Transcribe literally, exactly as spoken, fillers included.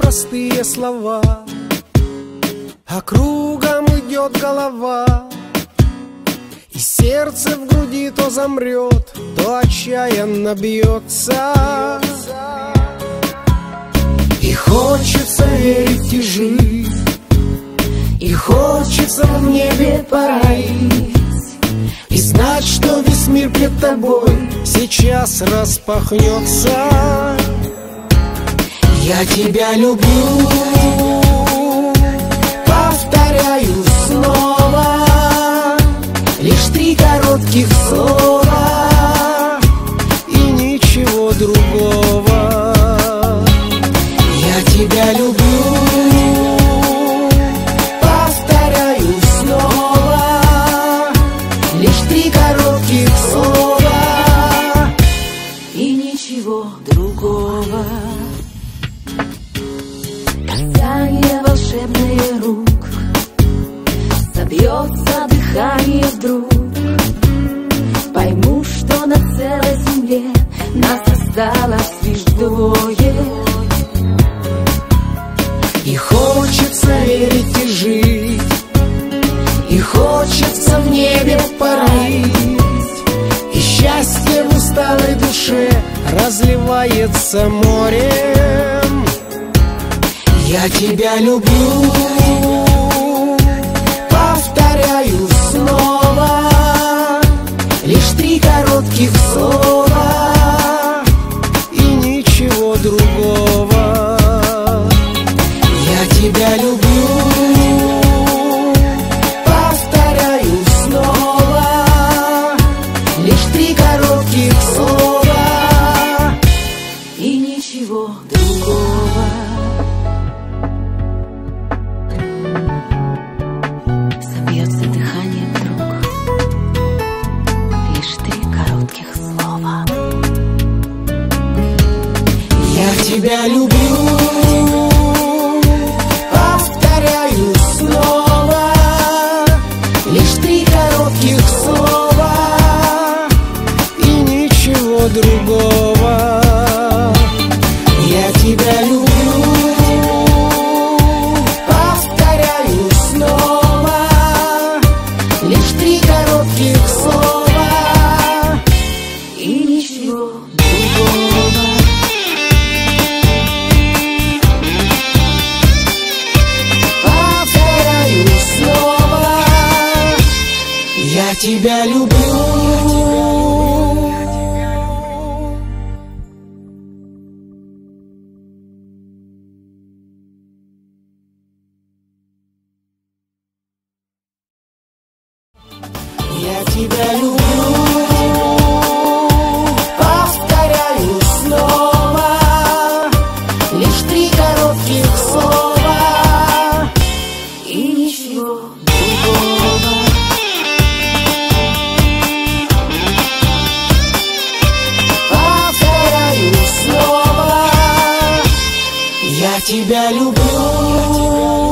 простые слова, а кругом идет голова, и сердце в груди то замрет, то отчаянно бьется. И хочется верить и жить, и хочется в небе парить, и знать, что весь мир пред тобой сейчас распахнется. Я тебя люблю, повторяю снова, лишь три коротких слова и ничего другого. Я тебя люблю, повторяю снова, лишь три коротких слова и ничего другого. Касание волшебных рук, забьется дыхание вдруг. Пойму, что на целой земле нас осталось лишь двое. И хочется верить и жить, и хочется в небе парить, и счастье в усталой душе разливается морем. Я тебя люблю, повторяю снова, лишь три коротких слова и ничего другого. Я тебя люблю, повторяю снова, лишь три коротких слова и ничего другого. Забьется дыхание вдруг, лишь три коротких слова. Я тебя люблю, повторяю снова, лишь три коротких слова и ничего другого. Я тебя люблю, повторяю снова, лишь три коротких слова и ничего другого. Повторяю снова, я тебя люблю. Я тебя люблю, повторяю снова, лишь три коротких слова и ничего другого. Повторяю снова, я тебя люблю.